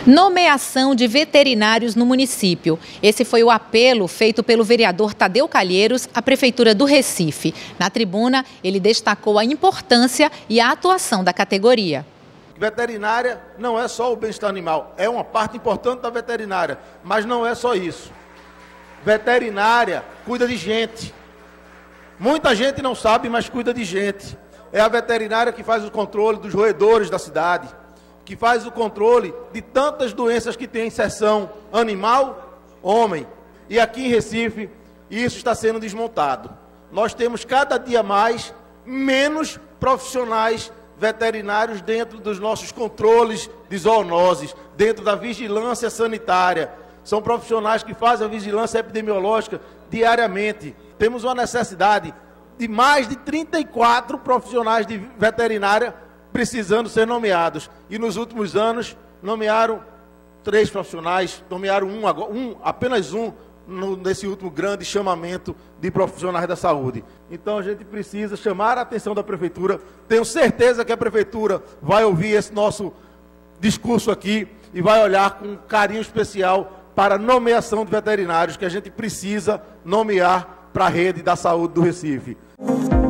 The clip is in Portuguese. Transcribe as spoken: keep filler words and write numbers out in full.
Nomeação de veterinários no município. Esse foi o apelo feito pelo vereador Tadeu Calheiros à Prefeitura do Recife. Na tribuna, ele destacou a importância e a atuação da categoria. Veterinária não é só o bem-estar animal, é uma parte importante da veterinária, mas não é só isso. Veterinária cuida de gente. Muita gente não sabe, mas cuida de gente. É a veterinária que faz o controle dos roedores da cidade, que faz o controle de tantas doenças que tem inserção animal, homem. E aqui em Recife, isso está sendo desmontado. Nós temos cada dia mais menos profissionais veterinários dentro dos nossos controles de zoonoses, dentro da vigilância sanitária. São profissionais que fazem a vigilância epidemiológica diariamente. Temos uma necessidade de mais de trinta e quatro profissionais de veterinária precisando ser nomeados. E nos últimos anos, nomearam três profissionais, nomearam um, um apenas um, no, nesse último grande chamamento de profissionais da saúde. Então a gente precisa chamar a atenção da Prefeitura. Tenho certeza que a Prefeitura vai ouvir esse nosso discurso aqui e vai olhar com carinho especial para a nomeação de veterinários que a gente precisa nomear para a rede da saúde do Recife.